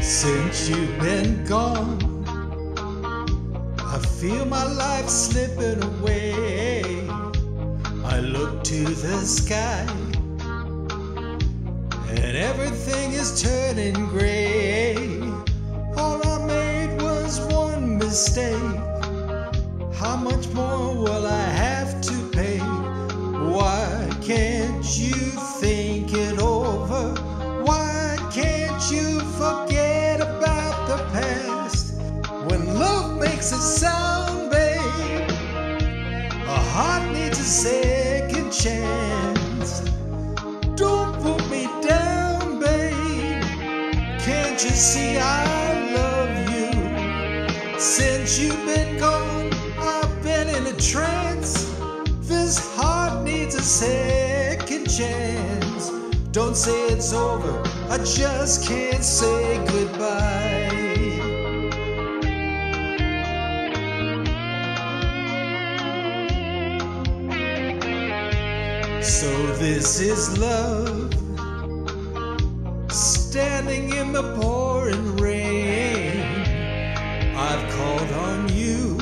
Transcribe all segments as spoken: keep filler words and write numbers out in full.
Since you've been gone, I feel my life slipping away. I look to the sky and everything is turning gray. All I made was one mistake. How much more will I have to pay? Why can't you think it over? Why can't you forget about the past? When love makes a sound, babe, a heart needs a second chance. Don't put me down, babe. Can't you see I love you? Since you've been gone, I've been in a trance. This heart needs a second chance. Don't say it's over, I just can't say goodbye. So this is love, standing in the pouring rain. I've called on you,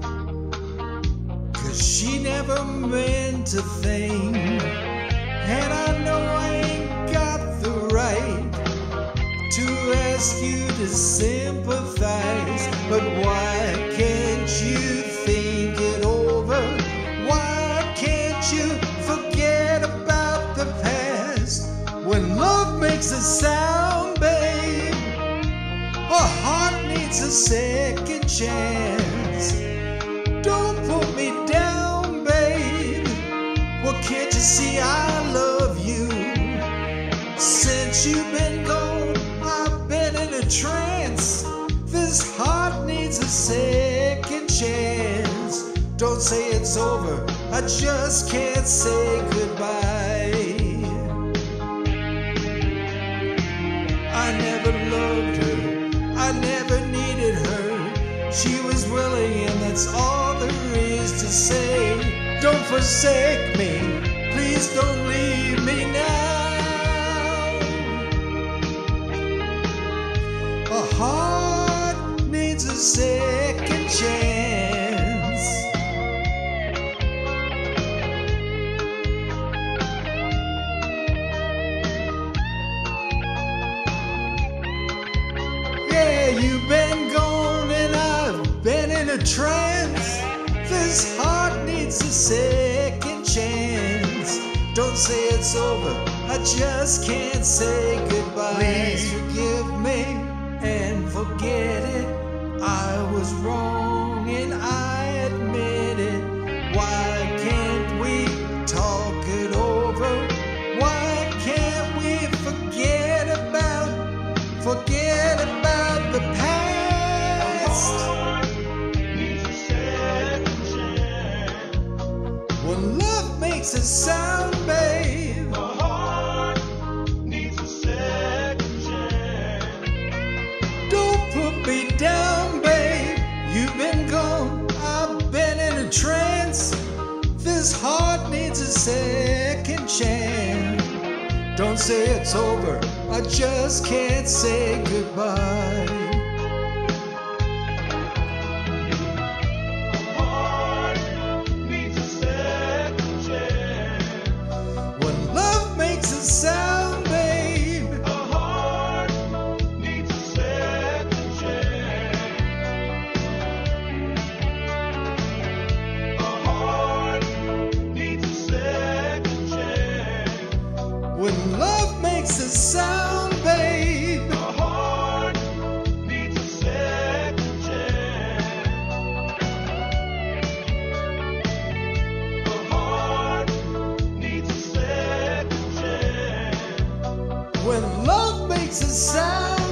'cause she never meant a thing. And I know I ain't got the right to ask you to sympathize, but why can't you think it over? Why can't you forget about the past? When love makes a sound, babe, a heart needs a second chance. Don't put me down, babe. Well, can't you see I love you? Since you've been gone, I've been in a trance. This heart needs a second chance. Don't say it's over, I just can't say goodbye. I never loved her, I never needed her. She was willing and that's all there is to say. Don't forsake me, please don't leave me now. A heart needs a second chance. Yeah, you've been gone and I've been in a trance. This heart needs a second chance. Don't say it's over, I just can't say goodbye. Please forgive me and forget it. I was wrong and I admit it. Why can't we talk it over? Why can't we forget about, forget about the past? When love makes a sound, babe, a heart needs a second chance. Don't put me down, babe. You've been gone, I've been in a trance. This heart needs a second chance. Don't say it's over, I just can't say goodbye. Sound, babe. A heart needs a second chance. A heart needs a second chance. When love makes a sound, babe, a heart needs a second chance. A heart needs a second chance. when love makes a sound.